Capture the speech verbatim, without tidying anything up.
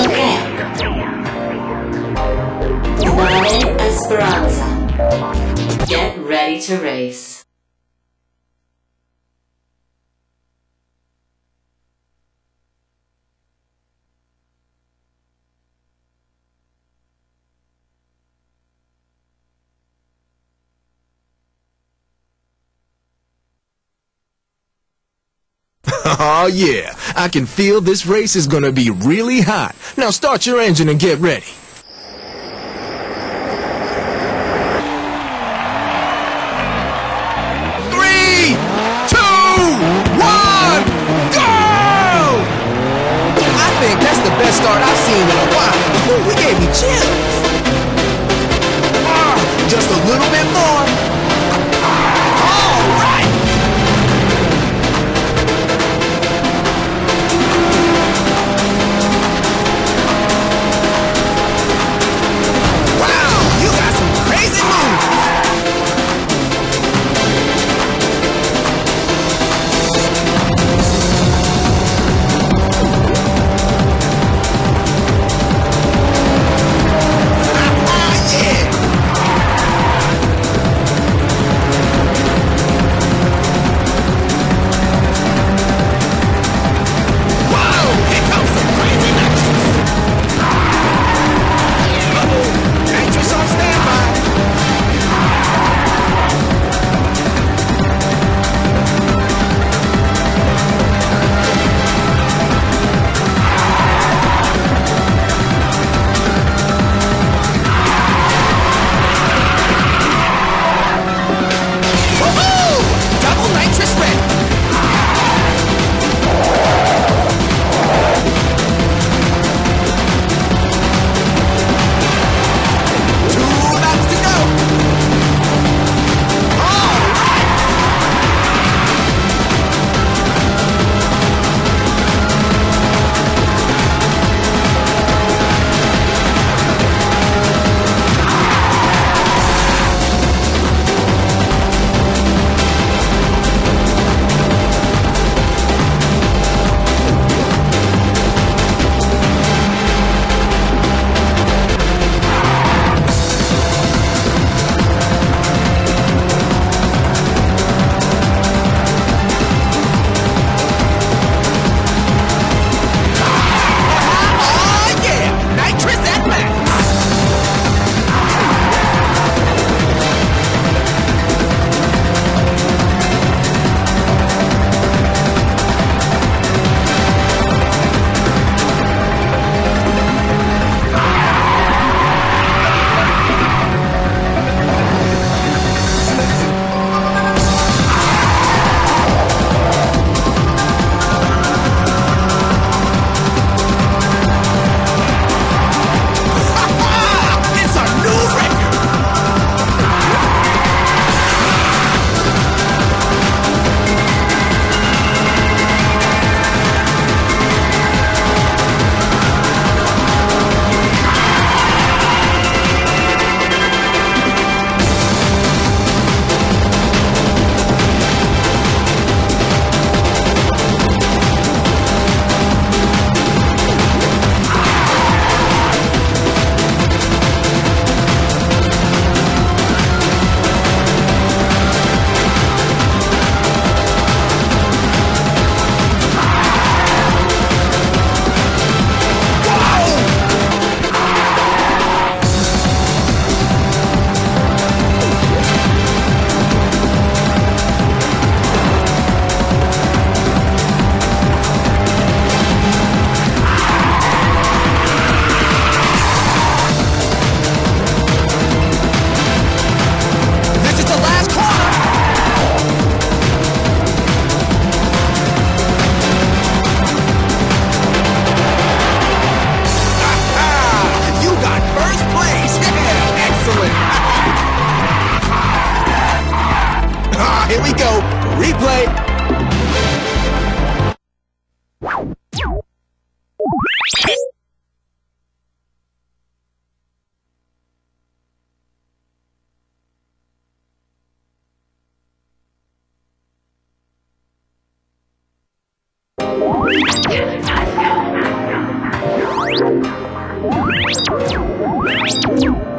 Okay. Nave Esperanza. Get ready to race. Oh yeah, I can feel this race is gonna be really hot. Now start your engine and get ready. Three, two, one, go! I think that's the best start I've seen in a while. Ooh, it gave me chills. Ah, just a little bit more. All right. Here we go. Replay. Yes. Thank you.